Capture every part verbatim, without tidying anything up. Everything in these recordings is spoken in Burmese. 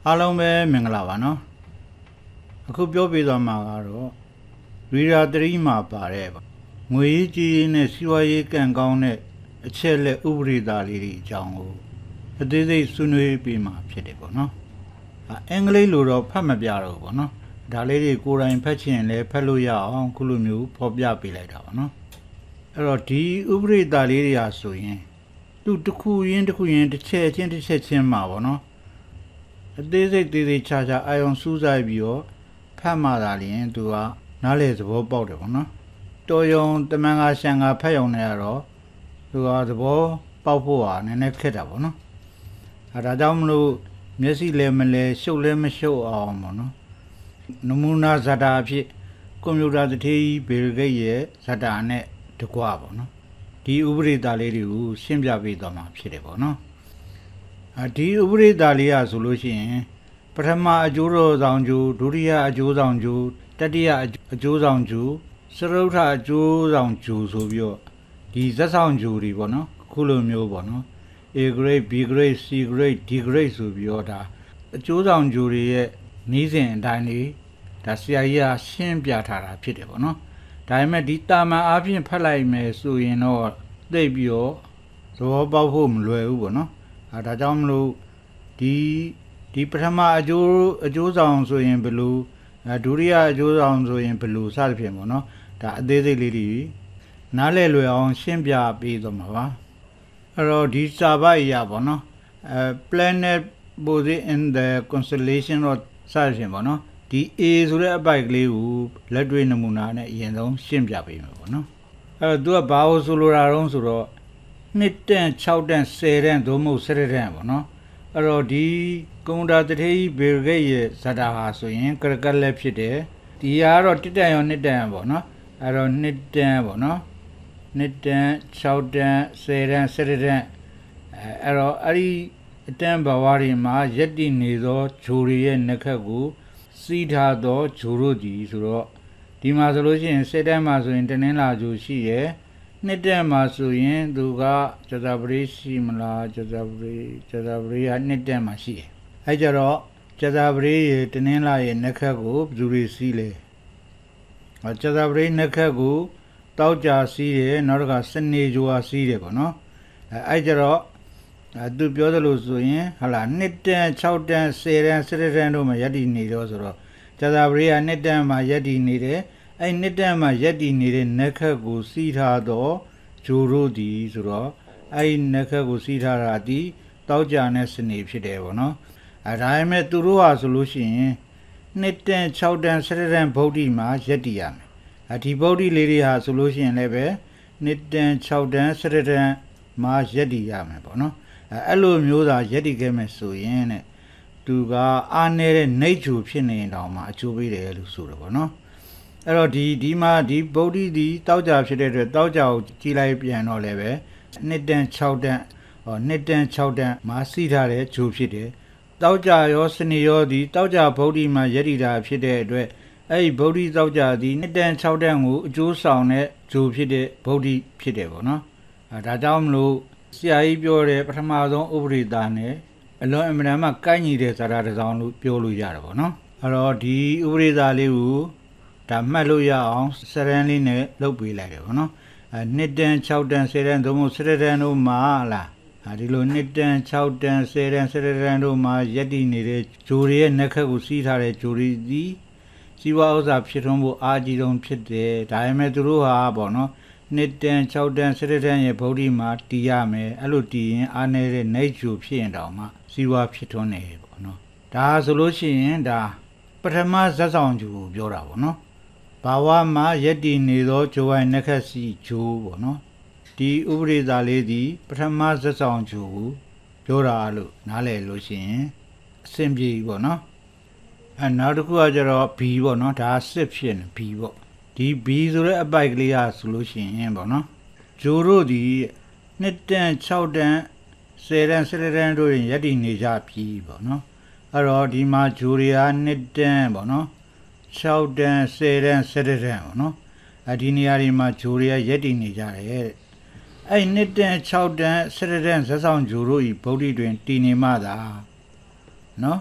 အားလုံးပဲမင်္ဂလာပါနော်အခုပြောပြသွားမှာကတော့ရီရာသရီမှာပါတဲ့ငွေရေးကြေးရေးနဲ့စီးပွားရေးကံကောင်းတဲ့အချက်လက်ဥပဒေသားလေးတွေအကြောင်းကိုအသေးစိတ်ဆွေးနွေးပြမှာဖြစ်တယ်ပေါ့နော်အင်္ဂလိပ်လိုတော့ဖတ်မပြတော့ဘူးပေါ့နော်ဒါလေးတွေကိုယ်တိုင်ဖတ်ချင်လည်းဖတ်လို့ရအောင်ခုလိုမျိုးဖော်ပြပေးလိုက်တာပေါ့နော်အဲ့တော့ဒီဥပဒေသားလေးတွေဟာဆိုရင်သူတစ်ခုရင်းတစ်ခုရင်းတစ်ချက်ချင်းတစ်ချက်ချင်းမှာပေါ့နော်အသေးစိတ်သေးသေးချာချာအာယုံစူးစိုက်ပြီးတော့ဖတ်မှသာလျှင်သူကနားလေသဘောပေါက်တယ်ပေါ့နော်တော်ယုံတမန်ကရှန်ကဖတ်ရုံနဲ့ကတော့သူကသဘောပေါက်ဖို့ဟာနည်းနည်းခက်တာပေါ့နော်အဲဒါကြောင့်မလို့မျက်စိလည်းမလဲရှုပ်လည်းမရှုပ်အောင်ပေါ့နော်နမူနာဇာတာအဖြစ်ကွန်ပျူတာတစ်ထေးကြီးဘေလ်ဂိတ်ရဲ့ဇာတာနဲ့တကွာပေါ့နော်ဒီဥပဒေသားလေးတွေကိုရှင်းပြပေးသွားမှာဖြစ်တယ်ပေါ့နော်ဒီဥပဒေသားလေးရဆိုလို့ရှိရင်ပထမအကျိုးတော်ဆောင်ကျိုးဒုတိယအကျိုးဆောင်ကျိုးတတိယအကျိုးဆောင်ကျိုးစရုထအကျိုးဆောင်ကျိုးဆိုပြီးတော့ဒီဇက်ဆောင်ကျိုးတွေပေါ့နော်ခုလိုမျိုးပေါ့နော် A grade B grade C grade D grade ဆိုပြီးတော့ဒါအကျိုးဆောင်ကျိုးတွေရဲ့နည်းစဉ်အတိုင်းလေးဒါဆရာကြီးကရှင်းပြထားတာဖြစ်တယ်ပေါ့နော်ဒါပေမဲ့ဒီတာမန်အားဖြင့်ဖတ်လိုက်မယ်ဆိုရင်တော့သိပြီးတော့သဘောပေါက်ဖို့မလွယ်ဘူးပေါ့နော်အဲဒါကြောင့်မလို့ဒီဒီပထမအကျိုးအကျိုးဆောင်ဆိုရင်ဘယ်လိုဒုတိယအကျိုးဆောင်ဆိုရင်ဘယ်လိုစသဖြင့်ပေါ့နော်ဒါအသေးစိတ်လေးတွေနားလည်လွယ်အောင်ရှင်းပြပေးသွားမှာပါအဲ့တော့ဒီစာပိုက်ရပေါ့နော်အဲ planet position in the constellation တော့စသဖြင့်ပေါ့နော်ဒီ A ဆိုတဲ့အပိုက်ကလေးကိုလက်တွေ့နမူနာနဲ့အရင်ဆုံးရှင်းပြပေးမယ်ပေါ့နော်အဲ့တော့သူကဘာလို့ဆိုလိုတာတုံးဆိုတော့နှစ်တန့်၆တန့်၁၀တန့်သို့မဟုတ်၁၇တန့်ပေါ့နော်အဲ့တော့ဒီကွန်ပျူတာတစ်ထေးကြီးဘေလ်ဂိတ်ရဲ့ဇာတာဟာဆိုရင်ကရကက်လက်ဖြစ်တယ်ဒီကတော့တစ်တန့်ရောနှစ်တန့်ပေါ့နော်အဲ့တော့နှစ်တန့်ပေါ့နော်နှစ်တန့်၆တန့်၁၀တန့်၁၇တန့်အဲ့တော့အဲ့ဒီအတန့်ဘဝတွေမှာရက်တည်နေသောဂျိုတွေရဲ့နှက်ခတ်ကိုစီးထားသောဂျိုတို့ဒီဆိုတော့ဒီမှာဆိုလို့ရှိရင်၁၀တန့်မှာဆိုရင်တနင်္လာဂျိုရှိရယ်နှစ်တန့်မှာဆိုရင်သူကဇဇပရိရှိမလားဇဇပရိဇဇပရိကနှစ်တန့်မှာရှိတယ်အဲကြတော့ဇဇပရိရဲ့တနင်္လာရဲ့နှက်ခတ်ကိုဘယ်သူတွေစီးလဲဇဇပရိနှက်ခတ်ကိုတောက်ကြစီးတယ်နောက်တစ်ခါစနေဂျိုဟာစီးတယ်ပေါ့နော်အဲအဲကြတော့သူပြောသလိုဆိုရင်ဟာလာနှစ်တန့်၆တန့်၁၀တန့်၁၇တန့်တို့မှာယက်တည်နေတော့ဆိုတော့ဇဇပရိကနှစ်တန့်မှာယက်တည်နေတယ်အဲ့နှစ်တန့်မှာယက်တည်နေတဲ့နှက်ခတ်ကိုစီးထားတော့ဂျိုတို့ဒီဆိုတော့အဲ့နှက်ခတ်ကိုစီးထားတာဒီတောက်ကြနဲ့စနေဖြစ်တယ်ပေါ့နော်အဲဒါပေမဲ့သူတို့ဟာဆိုလို့ရှိရင်နှစ်တန့်၆တန့်၁၇တန့်ဗုဒ္ဓီမှာယက်တည်ရမယ်အဒီဗုဒ္ဓီလေးတွေဟာဆိုလို့ရှိရင်လည်းပဲနှစ်တန့်၆တန့်၁၇တန့်မှာယက်တည်ရမယ်ပေါ့နော်အဲအဲ့လိုမျိုးသာယက်တည်ခဲ့မယ်ဆိုရင်တဲ့သူကအားနေတဲ့နှိတ်ဂျူဖြစ်နေတောင်မှအကျိုးပေးတယ်လို့ဆိုတယ်ပေါ့နော်အဲ့တော့ဒီဒီမှာဒီဗုဒ္ဓီဒီတောက်ကြဖြစ်တဲ့အတွက်တောက်ကြကိုကြည်လိုက်ပြန်တော့လည်းပဲနှစ်တန့်၆တန့်ဟောနှစ်တန့်၆တန့်မှာစီးထားတဲ့ဂျိုဖြစ်တယ်တောက်ကြရောစနေရောဒီတောက်ကြဗုဒ္ဓီမှာယက်တည်တာဖြစ်တဲ့အတွက်အဲ့ဒီဗုဒ္ဓီတောက်ကြဒီနှစ်တန့်၆တန့်ကိုအကျိုးဆောင်တဲ့ဂျိုဖြစ်တဲ့ဗုဒ္ဓီဖြစ်တယ်ပေါ့နော်အဲဒါကြောင့်မလို့ဆရာကြီးပြောတဲ့ပထမဆုံးဥပဒေသားနဲ့အလွန်အမှန်မှကိုက်ညီတဲ့ဇာတာတစ်စောင်လို့ပြောလို့ရတယ်ပေါ့နော်အဲ့တော့ဒီဥပဒေသားလေးကိုဒါမှတ်လို့ရအောင်စရန်လေးနဲ့လုပ်ပေးလိုက်တယ်ပေါ့နော်အဲနှစ်တန့်၆တန့်၁၀တန့်သို့မဟုတ်၁၇တန့်တို့မှာလားအဲဒီလိုနှစ်တန့်၆တန့်၁၀တန့်၁၇တန့်တို့မှာယက်တည်နေတဲ့ဂျိုတွေရဲ့နှက်ခတ်ကိုစီးထားတဲ့ဂျိုတွေဒီစီဝါဥစ္စာဖြစ်ထွန်းဖို့အားကြီးဆုံးဖြစ်တယ်ဒါပေမဲ့သူတို့ဟာပေါ့နော်နှစ်တန့်၆တန့်၁၇တန့်ရဲ့ဗုဒ္ဓီမှာတည်ရမယ်အဲ့လိုတည်ရင်အားနေတဲ့နှိတ်ဂျိုဖြစ်ရင်တောင်မှစီဝါဖြစ်ထွန်းနေပေါ့နော်ဒါဆိုလို့ရှိရင်ဒါပထမဇက်ဆောင်ဂျိုကိုပြောတာပေါ့နော်ဘာဝမှာယက်တည်နေသောဂျိုဝိုင်နှက်ခတ်စီဂျိုပေါ့နော်ဒီဥပဒေသားလေးဒီပထမဇက်ဆောင်ဂျိုကိုပြောတာလို့နားလည်လို့ရှိရင်အဆင်ပြေပေါ့နော်အဲနောက်တစ်ခုကကျတော့ B ပေါ့နော်ဒါစစ်ဖြစ်နေ B ပေါ့ဒီ B ဆိုတဲ့အပိုက်ကလေးကဆိုလို့ရှိရင်ပေါ့နော်ဂျိုတို့ဒီနှစ်တန့်၆တန့်၁၀တန့်၁၇တန့်တို့ရင်ယက်တည်နေကြပြီပေါ့နော်အဲ့တော့ဒီမှာဂျိုတွေကနှစ်တန့်ပေါ့နော်၆တန့်၁၀တန့်၁၇တန့်ပေါ့နော်အဲဒီနေရာတွေမှာဂျိုတွေကယက်တည်နေကြတယ်တဲ့အဲ့နှစ်တန့်၆တန့်၁၇တန့်ဇက်ဆောင်ဂျိုတို့ဤဗုဒ္ဓီတွင်တည်နေမှသာနော်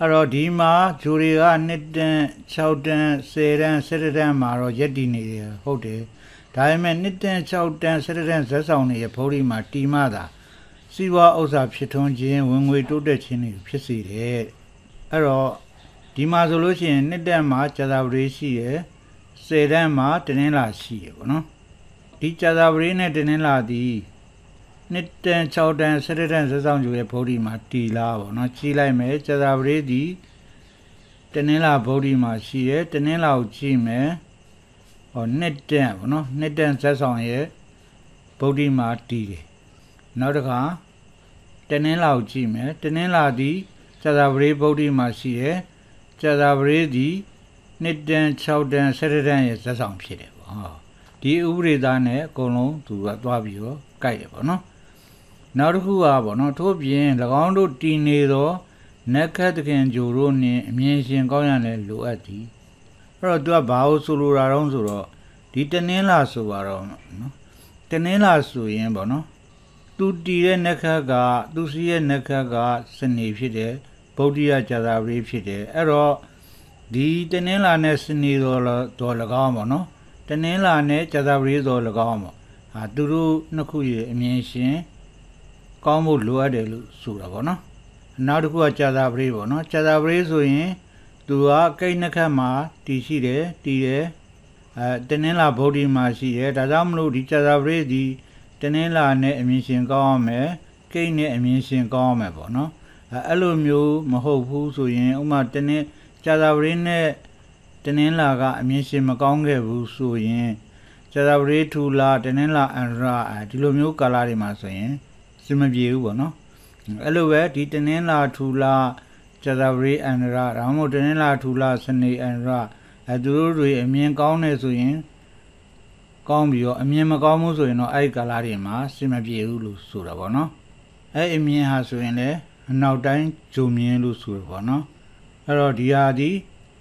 အဲ့တော့ဒီမှာဂျူတွေကနှစ်တန်း၆တန်း၁၀တန်း၁၁တန်းမှာတော့ရက်တည်နေတယ်ဟုတ်တယ်ဒါပေမဲ့နှစ်တန်း၆တန်း၁၁တန်းဇက်ဆောင်တွေရဲ့ဗုဒ္ဓမှာတီမတာစီဝါဥစ္စာဖြစ်ထွန်းခြင်းဝင်ငွေတိုးတက်ခြင်းတွေဖြစ်စေတယ်အဲ့တော့ဒီမှာဆိုလို့ရှိရင်နှစ်တန်းမှာကြာသပတေးရှိရယ်၁၀တန်းမှာတနင်္လာရှိရယ်ပေါ့နော်ဒီကြာသပတေးနဲ့တနင်္လာဒီနှစ်တန်း၆တန်း၁၁တန်းဇက်ဆောင်ကျိုးရဲ့ဗုဒ္ဓမှာတီလာပေါ့နော်ကြီးလိုက်မယ်ကြာသပတေးဒီတနင်္လာဗုဒ္ဓမှာရှိရယ်တနင်္လာကိုကြည့်မယ်ဟောနှစ်တန်းပေါ့နော်နှစ်တန်းဇက်ဆောင်ရဲ့ဗုဒ္ဓမှာတီတယ်နောက်တစ်ခါတနင်္လာကိုကြည့်မယ်တနင်္လာဒီကြာသပတေးဗုဒ္ဓမှာရှိရယ်ကြာသပတေးဒီနှစ်တန်း၆တန်း၁၁တန်းရဲ့ဇက်ဆောင်ဖြစ်တယ်ပေါ့ဟောဒီဥပဒေသားနဲ့အကုန်လုံးသူကသွားပြီးတော့ကြိုက်တယ်ပေါ့နော်နောက်တစ်ခုကပေါ့နော်ထို့ပြင်၎င်းတို့တည်နေသောနက္ခတ်တခင်ဂျိုတို့နှင့်အမြင်ရှင်ကောင်းရတဲ့လိုအပ်သည်အဲ့တော့သူကဘာလို့ဆိုလိုတာတော့ဆိုတော့ဒီတနင်္လာဆိုပါတော့နော်တနင်္လာဆိုရင်ပေါ့နော်သူတည်တဲ့နက္ခတ်ကသူစီရဲ့နက္ခတ်ကစနေဖြစ်တယ်ဗုဒ္ဓရကြာသပတေးဖြစ်တယ်အဲ့တော့ဒီတနင်္လာနဲ့စနေတော်တော်၎င်းပေါ့နော်တနင်္လာနဲ့ကြာသပတေးတော်၎င်းပေါ့ဟာသူတို့နှစ်ခုရဲ့အမြင်ရှင်ကောင်းဖို့လိုအပ်တယ်လို့ဆိုတာပေါ့နော်နောက်တစ်ခုကကြာသပတေးပေါ့နော်ကြာသပတေးဆိုရင်သူကကိန်းနှစ်ခတ်မှာတည်ရှိတယ်တည်တယ်အဲတနင်္လာဗုဒ္ဓမှာရှိတယ်ဒါကြောင့်မလို့ဒီကြာသပတေးဒီတနင်္လာနဲ့အမြင်ရှင်ကောင်းအောင်မယ်ကိန်းနဲ့အမြင်ရှင်ကောင်းအောင်မယ်ပေါ့နော်အဲအဲ့လိုမျိုးမဟုတ်ဘူးဆိုရင်ဥမာတနင်ကြာသပတေးနဲ့တနင်္လာကအမြင်ရှင်မကောင်းခဲ့ဘူးဆိုရင်ကြာသပတေးထူလာတနင်္လာအန္တရာဒီလိုမျိုးကာလတွေမှာဆိုရင်စမပြေဘူးပေါ့နော်အဲ့လိုပဲဒီတနင်္လာထူလာကြာသပတေးအန္တရာဒါမှမဟုတ်တနင်္လာထူလာစနေအန္တရာအဲသူတို့တွေအမြင်ကောင်းနေဆိုရင်ကောင်းပြီးတော့အမြင်မကောင်းဘူးဆိုရင်တော့အဲ့ဒီကာလတွေမှာစမပြေဘူးလို့ဆိုတာပေါ့နော်အဲ့အမြင်ဟာဆိုရင်လည်းအနောက်တိုင်းဂျုံမြင်လို့ဆိုတာပေါ့နော်အဲ့တော့ဒီဟာဒီ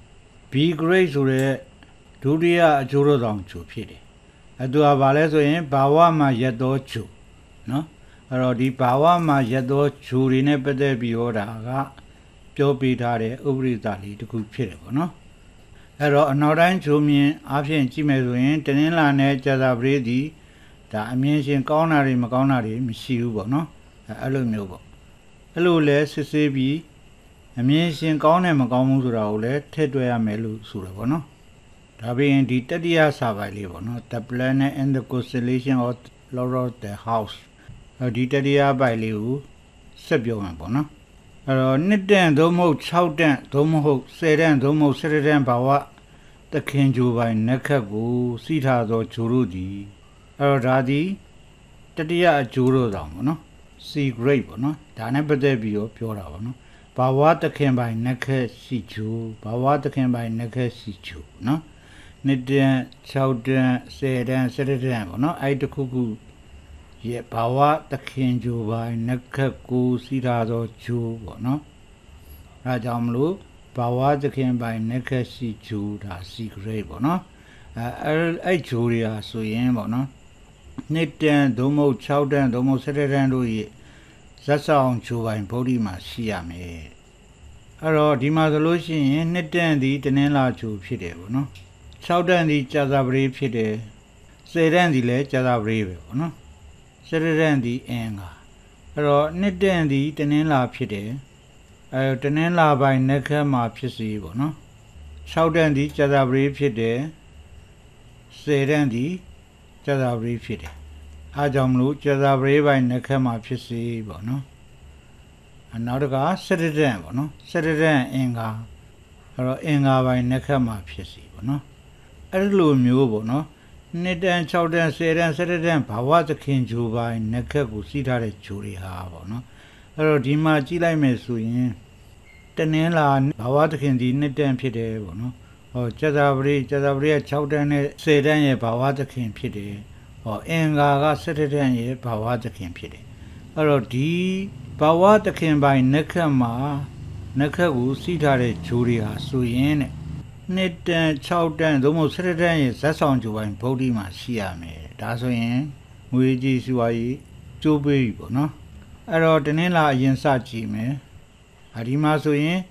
B grade ဆိုတဲ့ဒုတိယအကျိုးတော်ဆောင်ဂျုံဖြစ်တယ်အဲသူကဘာလဲဆိုရင်ဘာဝမှာရက်တော်ဂျုံနော်အဲ့တော့ဒီဘာဝမှာရက်တော်ဂျုံတွေနဲ့ပတ်သက်ပြီးတော့ဒါကပြောပြထားတဲ့ဥပရိသလေးတစ်ခုဖြစ်တယ်ပေါ့နော်အဲ့တော့အနောက်တိုင်းဂျုံမြင်အားဖြင့်ကြည့်မယ်ဆိုရင်တနင်္လာနဲ့ကြာသပတေးဒီဒါအမြင်ရှင်ကောင်းတာတွေမကောင်းတာတွေမရှိဘူးပေါ့နော်အဲ့လိုမျိုးပေါ့အဲ့လိုလဲစစ်ဆေးပြီးအမြင်ရှင်ကောင်းတယ်မကောင်းဘူးဆိုတာကိုလည်းထည့်တွက်ရမယ်လို့ဆိုတယ်ပေါ့နော်ဒါပြီးရင်ဒီတတိယစာပိုက်လေးပေါ့နော် The planet and the constellation of Lord of the House ဒီတတိယပိုက်လေးကိုဆက်ပြောမှာပေါ့နော်အဲ့တော့နှစ်တန်းသို့မဟုတ်၆တန်းသို့မဟုတ်၁၀တန်းသို့မဟုတ်၁၁တန်းဘာဝသခင်ဂျိုပိုင်းနက္ခတ်ကိုစီးထားသောဂျိုတို့သည်အဲ့တော့ဒါဒီတတိယအကျိုးတော်ဆောင်ပေါ့နော် C grade ပေါ့နော်ဒါနဲ့ပတ်သက်ပြီးတော့ပြောတာပေါ့နော်ဘာဝသခင်ပိုင်းနက္ခတ်ရှိဂျိုဘာဝသခင်ပိုင်းနက္ခတ်ရှိဂျိုနော်နှစ်တန်း၆တန်း၁၀တန်း၁၁တန်းပေါ့နော်အဲ့တခုခုရဲ့ဘာဝသခင်ဂျိုပိုင်းနက္ခတ်ကိုစီးထားသောဂျိုပေါ့နော်အဲကြောင့်မလို့ဘာဝသခင်ပိုင်းနက္ခတ်ရှိဂျိုဒါ C grade ပေါ့နော်အဲအဲ့ဂျိုတွေဟာဆိုရင်ပေါ့နော်နှစ်တန်းသို့မဟုတ်၆တန်းသို့မဟုတ်၁၁တန်းတို့ရဲ့ဇက်ဆောင်ဂျိုပိုင်းဗုဒ္ဓမှာရှိရမယ်အဲ့တော့ဒီမှာဆိုလို့ရှိရင်နှစ်တန်းဒီတနင်္လာဂျိုဖြစ်တယ်ပေါ့နော်၆တန်းဒီကြာသပတေးဖြစ်တယ်၁၀တန်းဒီလည်းကြာသပတေးပဲပေါ့နော်၁၁တန်းဒီအင်္ဂါအဲ့တော့နှစ်တန်းဒီတနင်္လာဖြစ်တယ်အဲတနင်္လာပိုင်းနက္ခတ်မှာဖြစ်စီပေါ့နော်၆တန်းဒီကြာသပတေးဖြစ်တယ်၁၀တန်းဒီကြာသပတေးဖြစ်တယ်အားကြောင့်မလို့ကြာသပတေးပိုင်းနက္ခတ်မှာဖြစ်စီပေါ့နော်အနောက်တက၁၁တန်းပေါ့နော်၁၁တန်းအင်္ဂါအဲ့တော့အင်္ဂါပိုင်းနက္ခတ်မှာဖြစ်စီပေါ့နော်အဲ့လိုမျိုးပေါ့နော်နှစ်တန်း၆တန်း၁၀တန်း၁၁တန်းဘာဝသခင်ဂျိုပိုင်းနက္ခတ်ကိုစီးထားတဲ့ဂျိုတွေဟာပေါ့နော်အဲ့တော့ဒီမှာကြည့်လိုက်မယ်ဆိုရင်တနင်္လာဘာဝသခင်ဒီနှစ်တန်းဖြစ်တယ်ပေါ့နော်ဟောကြာသပတေးကြာသပတေးက၆တန်းနဲ့၁၀တန်းရဲ့ဘာဝသခင်ဖြစ်တယ်ဟောအင်္ဂါက၁၁တန်းရဲ့ဘာဝသခင်ဖြစ်တယ်အဲ့တော့ဒီဘာဝသခင်ပိုင်းနက္ခတ်မှာနက္ခတ်ကိုစီးထားတဲ့ဂျိုတွေဟာဆိုရင်တဲ့နှစ်တန်း၆တန်းသို့မဟုတ်၁၁တန်းရဲ့ဇက်ဆောင်ဂျိုပိုင်းဗုဒ္ဓမှာရှိရမယ်ဒါဆိုရင်ငွေကြီးစီဝါရေးကျိုးပေးပြီပေါ့နော်အဲ့တော့တနင်္လာအရင်စကြည့်မယ်အဒီမှာဆိုရင်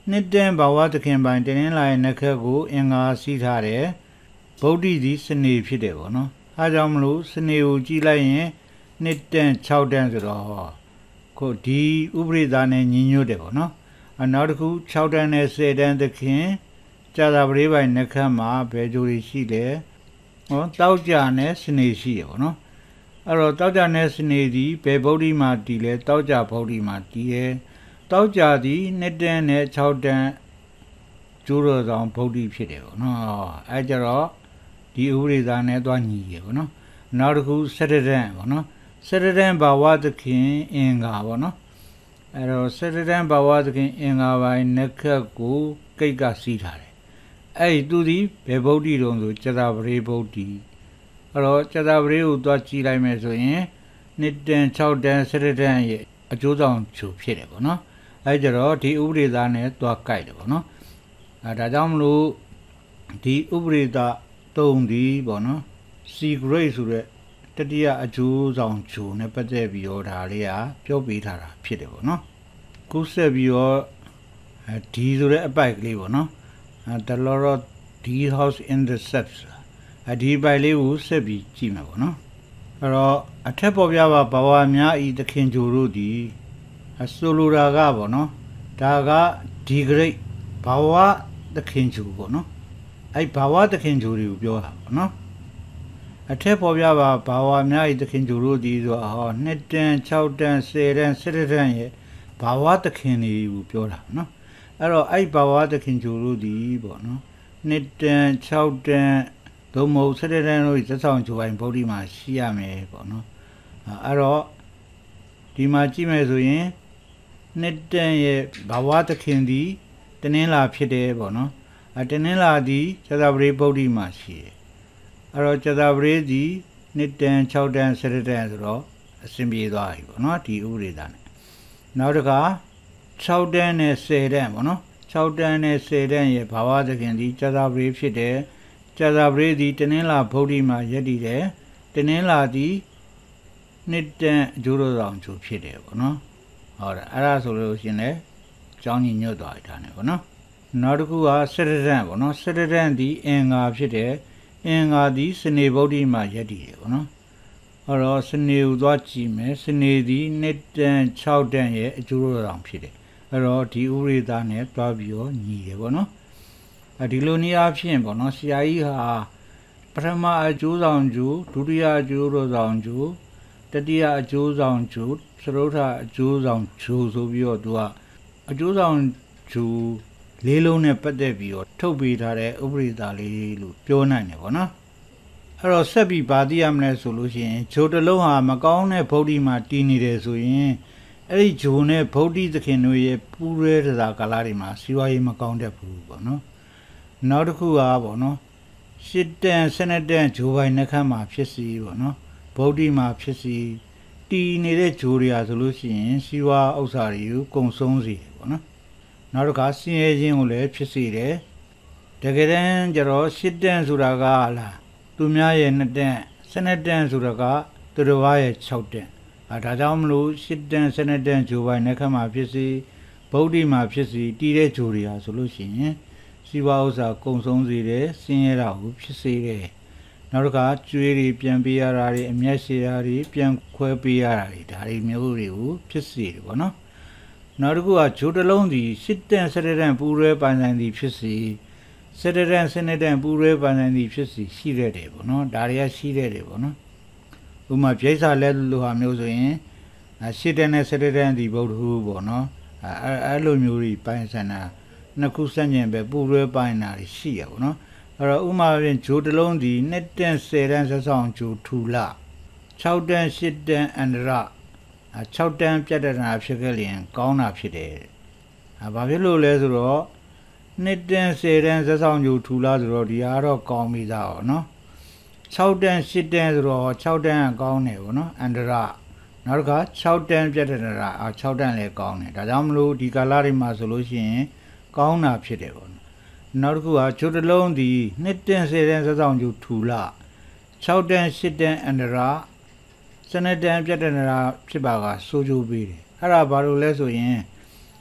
နှစ်တန်ဘာဝသခင်ပိုင်တနင်္လာရဲ့နှက်ခက်ကိုအင်္ဂါစီးထားတယ်ဗုဒ္ဓသည်စနေဖြစ်တယ်ပေါ့နော်အားကြောင့်မလို့စနေကိုကြည့်လိုက်ရင်နှစ်တန်၆တန်ဆိုတော့ကိုဒီဥပရိသနဲ့ညီညွတ်တယ်ပေါ့နော်အနောက်တစ်ခု၆တန်နဲ့၁၀တန်သခင်ကြာသာပရိပိုင်နှက်ခက်မှာဘယ်ကြိုတွေရှိလဲဟောတောက်ကြနဲ့စနေရှိရပေါ့နော်အဲ့တော့တောက်ကြနဲ့စနေသည်ဘယ်ဗုဒ္ဓမှာတည်လဲတောက်ကြဗုဒ္ဓမှာတည်ရဲ့တောက်ကြသည်နှစ်တန်နဲ့၆တန်ကျိုးတော်ဆောင်ဗုဒ္ဓဖြစ်တယ်ပေါ့နော်အဲကြတော့ဒီဥပရိသနဲ့သွားညီရပေါ့နော်နောက်တစ်ခုစတရံပေါ့နော်စတရံဘာဝသခင်အင်္ဂါပေါ့နော်အဲတော့စတရံဘာဝသခင်အင်္ဂါပိုင်းနှက်ခက်ကိုကိတ်ကစီးထားတယ်အဲ့ဒီသူသည်ဘယ်ဗုဒ္ဓတုံးဆိုကျတာပရိဗုဒ္ဓအဲ့တော့ကျတာပရိကိုသွားကြည့်လိုက်မယ်ဆိုရင်နှစ်တန်၆တန်စတရံရဲ့အကျိုးဆောင်ချူဖြစ်တယ်ပေါ့နော်အဲကြတော့ဒီဥပရိသနဲ့သွားကြိုက်တယ်ပေါ့နော်အဲဒါကြောင့်မလို့ဒီဥပရိသတုံးဒီပေါ့နော် secret ဆိုတဲ့တတိယအကျိုးဆောင်ချူနဲ့ပတ်သက်ပြီးတော့ဒါလေးကပြောပေးထားတာဖြစ်တယ်ပေါ့နော်ခုဆက်ပြီးတော့ဒီဆိုတဲ့အပိုက်ကလေးပေါ့နော် the Lord of the house in the steps အဒီပိုက်လေးကိုဆက်ပြီးကြည့်မှာပေါ့နော်အဲ့တော့အထက်ပေါ်ပြပါဘာဝများဤသခင်ဂျိုတို့ဒီဆိုလိုတာကပေါ့နော်ဒါကဒီဂရိတ်ဘာဝသခင်ဂျိုပေါ့နော်အဲ့ဘာဝသခင်ဂျိုတွေကိုပြောတာပေါ့နော်အထက်ပေါ်ပြပါဘာဝများဤသခင်ဂျိုတို့ဒီဆိုဟောနှစ်တန်၆တန်၁၀တန်၁၁တန်ရဲ့ဘာဝသခင်တွေကိုပြောတာနော်အဲ့တော့အဲ့ဘာဝသခင်ဂျိုတို့ဒီပေါ့နော်နှစ်တန်၆တန်သို့မဟုတ်၁၁တန်တို့သက်ဆောင်ဂျိုပိုင်းဗုဒ္ဓမှာရှိရမယ်ပေါ့နော်အဲ့တော့ဒီမှာကြည့်မယ်ဆိုရင်နှစ်တန်ရဲ့ဘာဝသခင်ဒီတနင်္လာဖြစ်တယ်ပေါ့နော်အတနင်္လာဒီကျသာပရိဗုဒ္ဓမှာရှိတယ်အဲ့တော့ကျသာပရိဒီနှစ်တန်၆တန်၁၁တန်ဆိုတော့အဆင်ပြေသွားပြီပေါ့နော်ဒီဥပရိသနဲ့နောက်တစ်ခါ၆တန်နဲ့၁၀တန်ပေါ့နော်၆တန်နဲ့၁၀တန်ရဲ့ဘာဝသခင်ဒီကျသာပရိဖြစ်တယ်ကျသာပရိဒီတနင်္လာဗုဒ္ဓမှာယက်တည်တယ်တနင်္လာဒီနှစ်တန်အကျိုးတော်ဆောင်ကျိုးဖြစ်တယ်ပေါ့နော်ဟုတ်တယ်အဲ့ဒါဆိုလို့ရှင်လေကျောင်းကြီးညွတ်သွားတာနဲ့ပေါ့နော်နောက်တစ်ခုကစတရံပေါ့နော်စတရံဒီအင်္ဂါဖြစ်တယ်အင်္ဂါဒီစနေဗုဒ္ဓမှာယက်တည်တယ်ပေါ့နော်အဲ့တော့စနေကိုသွားကြည့်မယ်စနေဒီနှစ်တန်၆တန်ရဲ့အကျိုးတော်ဆောင်ဖြစ်တယ်အဲ့တော့ဒီဥရိသနဲ့သွားပြီးတော့ညီတယ်ပေါ့နော်အဲဒီလိုနည်းအားဖြင့်ပေါ့နော်ဆရာကြီးဟာပထမအကျိုးဆောင်ကျိုးဒုတိယအကျိုးတော်ဆောင်ကျိုးတတိယအကျိုးဆောင်ကျိုးသရုတ်ထအကျိုးဆောင်ကျိုးဆိုပြီးတော့သူကအကျိုးဆောင်ကျိုးလေးလုံးနဲ့ပတ်သက်ပြီးတော့ထုတ်ပေးထားတဲ့ဥပရိသလေးလို့ပြောနိုင်တယ်ပေါ့နော်အဲ့တော့ဆက်ပြီးဗာသိရမလဲဆိုလို့ရှိရင်ဂျိုတစ်လုံးဟာမကောင်းတဲ့ဗုဒ္ဓမှာတည်နေတယ်ဆိုရင်အဲ့ဒီဂျိုနဲ့ဗုဒ္ဓသခင်တို့ရဲ့ပူရဲတရားကာလတွေမှာစီဝါရေးမကောင်းတတ်ဘူးပေါ့နော်နောက်တစ်ခုကပေါ့နော်ရှစ်တန်စနတန်ဂျိုပိုင်းနှက်ခမ်းမှာဖြစ်စီပေါ့နော်ဗုဒ္ဓမှာဖြစ်စီတည်နေတဲ့ဂျိုတွေဟာဆိုလို့ရှိရင်စီဝါဥစ္စာတွေကိုကုံဆုံးစေတယ်ပေါ့နော်နောက်တစ်ခါဆင်းရဲခြင်းကိုလည်းဖြစ်စေတယ်တကယ်တမ်းကျတော့ရှစ်တန်ဆိုတာကလားသူများရဲ့နှစ်တန်စနတန်ဆိုတာကသူတော်ဘာရဲ့၆တန်အဲဒါကြောင့်မလို့ရှစ်တန်စနတန်ဂျိုပိုင်းနှက်ခမ်းမှာဖြစ်စီဗုဒ္ဓမှာဖြစ်စီတည်တဲ့ဂျိုတွေဟာဆိုလို့ရှိရင်စီဝါဥစ္စာကုံဆုံးစေတယ်ဆင်းရဲတာကိုဖြစ်စေတယ်နောက်တစ်ခါကျွေးတွေပြန်ပေးရတာတွေအမျက်ရှည်တာတွေပြန်ခွဲပေးရတာတွေဒါတွေမျိုးတွေကိုဖြစ်စေတယ်ပေါ့နော်နောက်တစ်ခုကဂျိုတစ်လုံးစီရှစ်တန်၁၁တန်ပူရဲပိုင်ဆိုင်သည်ဖြစ်စီ၁၁တန်၁၂တန်ပူရဲပိုင်ဆိုင်သည်ဖြစ်စီရှိတဲ့တယ်ပေါ့နော်ဒါတွေကရှိတဲ့တယ်ပေါ့နော်ဥပမာပြိဿလက်လိုဟာမျိုးဆိုရင်ရှစ်တန်နဲ့၁၁တန်ဒီဗုဒ္ဓဟူပေါ့နော်အဲအဲ့လိုမျိုးတွေပိုင်ဆိုင်တာနှစ်ခုစัญญင်ပဲပူရဲပိုင်တာတွေရှိရပေါ့နော်အဲ့တော့ဥမာပြင်ဂျိုတစ်လုံးဒီနှစ်တန်၁၀တန်ဆက်ဆောင်ဂျိုထူလာ၆တန်၈တန်အန္တရ၆တန်ပြတ်တနာဖြစ်ခဲ့လျင်ကောင်းတာဖြစ်တယ်။ဘာဖြစ်လို့လဲဆိုတော့နှစ်တန်၁၀တန်ဆက်ဆောင်ဂျိုထူလာဆိုတော့ဒီဟာတော့ကောင်းပြီသားပေါ့နော်။၆တန်၈တန်ဆိုတော့၆တန်ကကောင်းတယ်ပေါ့နော်အန္တရနောက်တစ်ခါ၆တန်ပြတ်တနာ၆တန်လည်းကောင်းတယ်ဒါကြောင့်မလို့ဒီကာလတွေမှာဆိုလို့ရှိရင်ကောင်းတာဖြစ်တယ်ပေါ့နော်နောက်တစ်ခုကဂျိုတစ်လုံးဒီနှစ်တန်၁၀တန်ဆက်ဆောင်ဂျိုထူလာ၆တန်၈တန်အန္တရာစနတန်ပြတ်တနာဖြစ်ပါကစိုးကျိုးပေးတယ်အဲ့ဒါဘာလို့လဲဆိုရင်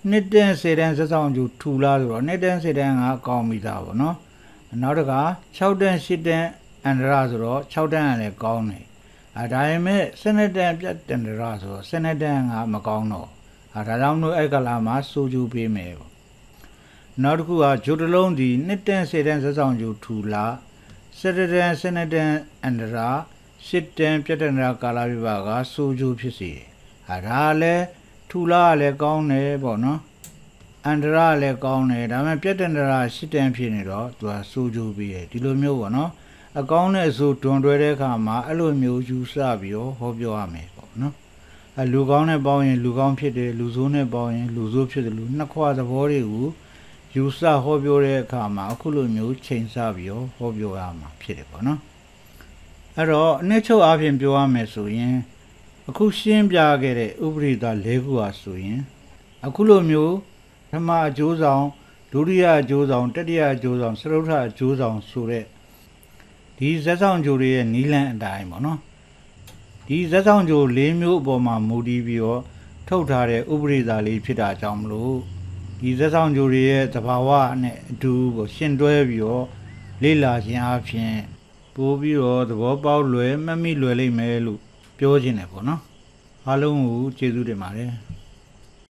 နှစ်တဲ့စေတန်းဇက်ဆောင်ကျူထူလာဆိုတော့နှစ်တဲ့စေတန်းကကောင်းပြီသားပေါ့နော်နောက်တက၆တန်း၈တန်းအန္တရာဆိုတော့၆တန်းကလည်းကောင်းတယ်အဲဒါပေမဲ့စနစ်တန်းပြတ်တန္တရာဆိုတော့စနစ်တန်းကမကောင်းတော့အဲဒါကြောင့်လို့အဲ့ကလာမှာစိုးကျူပေးမယ်ပေါ့နောက်တစ်ခုကဂျိုတလုံးဒီနှစ်တန်းစေတန်းဇက်ဆောင်ကျူထူလာစတတန်းစနစ်တန်းအန္တရာရှစ်တန်းပြတ်တန္တရာကာလပြပါကစိုးကျူဖြစ်စီတယ်အဲဒါလည်းထူလာလည်းကောင်းတယ်ပေါ့နော်အန္တရာလည်းကောင်းတယ်ဒါပေမဲ့ပြတ်တန္တရာရှစ်တန်းဖြစ်နေတော့သူကစိုးကျူပြီးတယ်ဒီလိုမျိုးပေါ့နော်အကောင်းနဲ့အဆိုးတွန်တွဲတဲ့အခါမှာအဲ့လိုမျိုးယူဆပြီးတော့ဟောပြောရမယ်ပေါ့နော်အဲလူကောင်းနဲ့ပေါင်းရင်လူကောင်းဖြစ်တယ်လူဆိုးနဲ့ပေါင်းရင်လူဆိုးဖြစ်တယ်လူနှစ်ခွသဘောတွေကိုယူဆဟောပြောတဲ့အခါမှာအခုလိုမျိုးချိန်ဆပြီးတော့ဟောပြောရမှာဖြစ်တယ်ပေါ့နော်အဲ့တော့အနှစ်ချုပ်အပြင်ပြောရမယ်ဆိုရင်အခုရှင်းပြခဲ့တဲ့ဥပရိသ၄ခုဟာဆိုရင်အခုလိုမျိုးပထမအကျိုးဆောင်ဒုတိယအကျိုးဆောင်တတိယအကျိုးဆောင်စတုထအကျိုးဆောင်ဆိုတဲ့ဒီဇက်ဆောင်ကြိုတွေရဲ့နီးလန်းအတိုင်းပေါ့နော်ဒီဇက်ဆောင်ကြို၄မျိုးအပေါ်မှာမူတည်ပြီးတော့ထုတ်ထားတဲ့ဥပရိသလေးဖြစ်တာကြောင့်မလို့ဒီဇက်ဆောင်ကြိုတွေရဲ့သဘာဝနဲ့အတူကိုရှင်းတွဲပြီးတော့လေ့လာခြင်းအပြင်ပို့ပြီးတော့သဘောပေါက်လွယ်မှတ်မိလွယ်လိမ့်မယ်လို့ပြောခြင်းတယ်ပေါ့နော်အားလုံးကိုကျေးဇူးတင်ပါတယ်